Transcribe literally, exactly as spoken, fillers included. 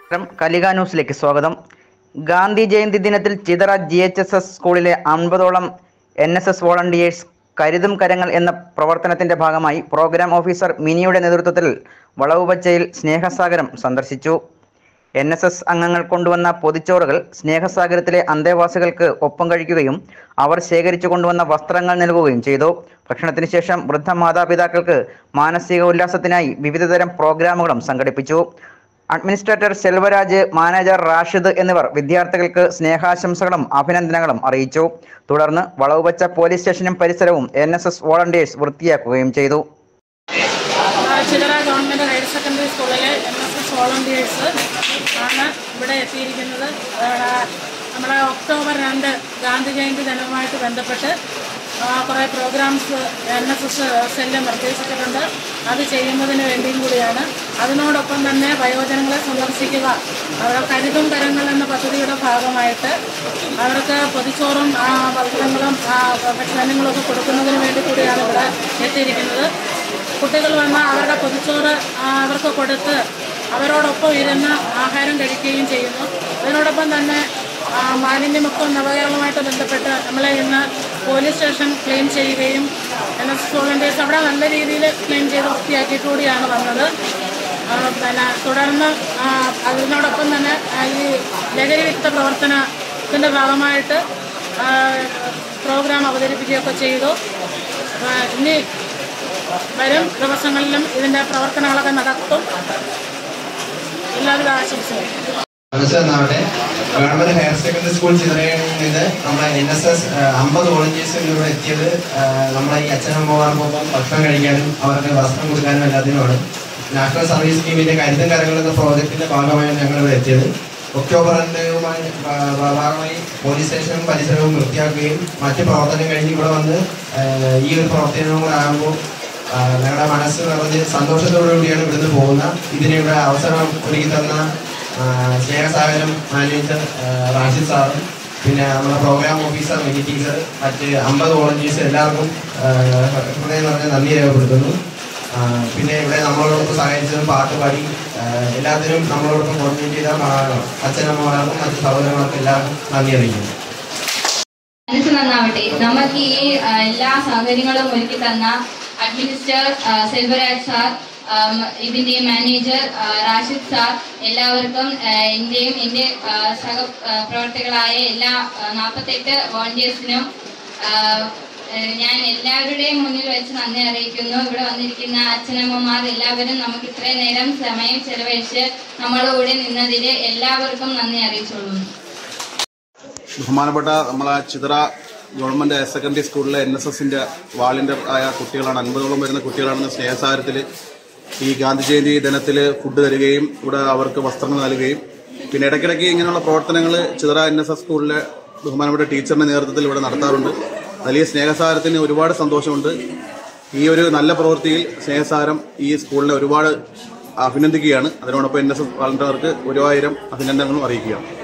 കലിക ന്യൂസിലേക്ക് സ്വാഗതം. ഗാന്ധി ജയന്തി ദിനത്തിൽ Chithara G H S S സ്കൂളിലെ അൻപതോളം എൻ എസ് എസ് വോളണ്ടിയേഴ്സ് കരുതും കരങ്ങൾ എന്ന പ്രവർത്തനത്തിന്റെ ഭാഗമായി പ്രോഗ്രാം ഓഫീസർ മിനിയുടെ നേതൃത്വത്തിൽ വളവുപച്ചയിൽ സ്നേഹസാഗരം സന്ദർശിച്ചു. എൻ എസ് എസ് അംഗങ്ങൾ കൊണ്ടുവന്ന പൊതിച്ചോറുകൾ സ്നേഹസാഗരത്തിലെ അന്തേവാസികൾക്ക് ഒപ്പം കഴിക്കുകയും അവർ ശേഖരിച്ചു കൊണ്ടുവന്ന വസ്ത്രങ്ങൾ നൽകുകയും ചെയ്തു. ഭക്ഷണത്തിന് ശേഷം വൃദ്ധ മാതാപിതാക്കൾക്ക് മാനസിക ഉല്ലാസത്തിനായി വിവിധതരം പ്രോഗ്രാമുകളും സംഘടിപ്പിച്ചു. അഡ്മിനിസ്ട്രേറ്റർ സെൽവരാജ്, മാനേജർ റാഷിദ് എന്നിവർ വിദ്യാർത്ഥികൾക്ക് സ്നേഹാശംസകളും അഭിനന്ദനങ്ങളും അറിയിച്ചു. തുടർന്ന് വളവുപച്ച പോലീസ് സ്റ്റേഷനും പരിസരവും എൻ എസ് എസ് വോളണ്ടിയേഴ്സ് വൃത്തിയാക്കുകയും ചെയ്തു. ചിതറ ഗവൺമെൻറ് ഹയർ സെക്കൻഡറി സ്കൂളിലെ എൻ എസ് എസ് വോളണ്ടിയേഴ്സ് ആണ് ഇവിടെ എത്തിയിരിക്കുന്നത്. നമ്മുടെ ഒക്ടോബർ രണ്ട് ഗാന്ധി ജയന്തി ദിനവുമായിട്ട് ബന്ധപ്പെട്ട് കുറേ programs N S S cell നിർദ്ദേശിച്ചിട്ടുണ്ട്. അത് ചെയ്യുന്നതിന് വേണ്ടിയും കൂടിയാണ്. അതിനോടൊപ്പം തന്നെ വയോജനങ്ങളെ സന്ദർശിക്കുക, അവരുടെ കരുതും കരങ്ങൾ എന്ന പദ്ധതിയുടെ ഭാഗമായിട്ട് അവർക്ക് പൊതിച്ചോറും വസ്ത്രങ്ങളും ഭക്ഷണങ്ങളൊക്കെ കൊടുക്കുന്നതിന് വേണ്ടി കൂടിയാണ് ഇവിടെ എത്തിയിരിക്കുന്നത്. കുട്ടികൾ വന്ന് അവരുടെ പൊതിച്ചോറ് അവർക്ക് കൊടുത്ത് അവരോടൊപ്പം ഇരുന്ന് ആഹാരം കഴിക്കുകയും ചെയ്യുന്നു. അതിനോടൊപ്പം തന്നെ മാലിന്യമുക്ത നവകേരളവുമായിട്ട് ബന്ധപ്പെട്ട് നമ്മളെ ഇന്ന് പോലീസ് സ്റ്റേഷൻ ക്ലെയിം ചെയ്യുകയും എൻ എസ് എസ് വോളണ്ടിയേഴ്സ് അവിടെ നല്ല രീതിയിൽ ക്ലെയിം ചെയ്ത് വൃത്തിയാക്കിയിട്ട് കൂടിയാണ് വന്നത്. പിന്നെ തുടർന്ന് അതിനോടൊപ്പം തന്നെ ഈ ലഹരി വിരുദ്ധ പ്രവർത്തനത്തിൻ്റെ ഭാഗമായിട്ട് പ്രോഗ്രാം അവതരിപ്പിക്കുകയൊക്കെ ചെയ്തു. ഇനി വരും ദിവസങ്ങളിലും ഇതിൻ്റെ പ്രവർത്തനങ്ങളൊക്കെ നടത്തും. എല്ലാവിധ ആശംസകളും. നമസ്കാരം. ഗവൺമെന്റ് ഹയർ സെക്കൻഡറി സ്കൂൾ ചിതറയിൽ നിന്ന് നമ്മുടെ എൻ എസ് എസ് അമ്പത് വോളണ്ടിയേഴ്സ് ഇവിടെ എത്തിയത് നമ്മളെ ഈ അച്ഛനമ്മമാർക്കൊപ്പം ഭക്ഷണം കഴിക്കാനും അവർക്ക് വസ്ത്രം കൊടുക്കാനും എല്ലാത്തിനുമാണ്. നാഷണൽ സർവീസ് സ്കീമിന്റെ കരുതും കരങ്ങൾ എന്ന പ്രോജക്റ്റിന്റെ ഭാഗമായാണ് ഞങ്ങൾ ഇവിടെ എത്തിയത്. ഒക്ടോബർ രണ്ടുമായി ഭാഗമായി പോലീസ് സ്റ്റേഷനും പരിസരവും വൃത്തിയാക്കുകയും മറ്റ് പ്രവർത്തനം കഴിഞ്ഞ് ഇവിടെ വന്ന് ഈ ഒരു പ്രവർത്തനവും കൂടെ ആകുമ്പോൾ ഞങ്ങളുടെ മനസ്സ് നിറഞ്ഞ് സന്തോഷത്തോടു കൂടിയാണ് ഇവിടുന്ന് പോകുന്നത്. ഇതിനിവിടെ അവസരം ഒരുക്കി തന്ന സ്നേഹസാഗരം മാനേജർ റാഷിദ് സാറും പിന്നെ നമ്മുടെ പ്രോഗ്രാം ഓഫീസർ മിനി ടീച്ചർ, മറ്റ് അമ്പത് വോളണ്ടിയേഴ്സ് എല്ലാവർക്കും ഹൃദയം നിറഞ്ഞ നന്ദി രേഖപ്പെടുത്തുന്നു. പിന്നെ ഇവിടെ നമ്മളോടൊപ്പം സഹായിച്ചതും പാട്ടുപാടി എല്ലാത്തിനും നമ്മളോടൊപ്പം കോർഡിനേറ്റ് ചെയ്ത അച്ഛനമ്മമാർക്കും മറ്റ് സഹോദരന്മാർക്കും എല്ലാവർക്കും നന്ദി അറിയിക്കുന്നു. മനസ്സ് നന്നാവട്ടെ. നമുക്ക് ഈ എല്ലാ സൗകര്യങ്ങളും ഒരുക്കി തന്ന അഡ്മിനിസ്ട്രേറ്റർ സെൽവരാജ് സാർ, ഇതിൻ്റെ മാനേജർ റാഷിദ് സാർ, എല്ലാവർക്കും എൻ്റെയും എൻ്റെ സഹപ്രവർത്തകളായ എല്ലാ നാൽപ്പത്തെട്ട് വോളണ്ടിയേഴ്സിനും ഞാൻ എല്ലാവരുടെയും മുന്നിൽ വെച്ച് നന്ദി അറിയിക്കുന്നു. ഇവിടെ വന്നിരിക്കുന്ന അച്ഛനമ്മമാർ എല്ലാവരും നമുക്ക് ഇത്രയും നേരം സമയം ചെലവഴിച്ച് നമ്മുടെ കൂടെ നിന്നതിൽ എല്ലാവർക്കും നന്ദി അറിയിച്ചോളൂ. ബഹുമാനപ്പെട്ട നമ്മളെ ചിതറ ഗവൺമെൻറ് ഹയർ സെക്കൻഡറി സ്കൂളിലെ എൻ എസ് എസിൻ്റെ വാളണ്ടിയർ ആയ കുട്ടികളാണ്. അൻപതോളം വരുന്ന കുട്ടികളാണ് സ്നേഹസാഗരത്തിൽ ഈ ഗാന്ധി ജയന്തി ദിനത്തിൽ ഫുഡ് തരികയും ഇവിടെ അവർക്ക് വസ്ത്രങ്ങൾ നൽകുകയും പിന്നെ ഇടയ്ക്കിടയ്ക്ക് ഇങ്ങനെയുള്ള പ്രവർത്തനങ്ങൾ ചിതറ എൻ എസ് എസ് സ്കൂളിലെ ബഹുമാനപ്പെട്ട ടീച്ചറിൻ്റെ നേതൃത്വത്തിൽ ഇവിടെ നടത്താറുണ്ട്. വലിയ സ്നേഹസാഗരത്തിന് ഒരുപാട് സന്തോഷമുണ്ട്. ഈ ഒരു നല്ല പ്രവൃത്തിയിൽ സ്നേഹസാഗരം ഈ സ്കൂളിനെ ഒരുപാട് അഭിനന്ദിക്കുകയാണ്. അതിനോടൊപ്പം എൻ എസ് എസ് വളണ്ടിയർക്ക് ഒരുപായിരം അഭിനന്ദനങ്ങളും അറിയിക്കുകയാണ്.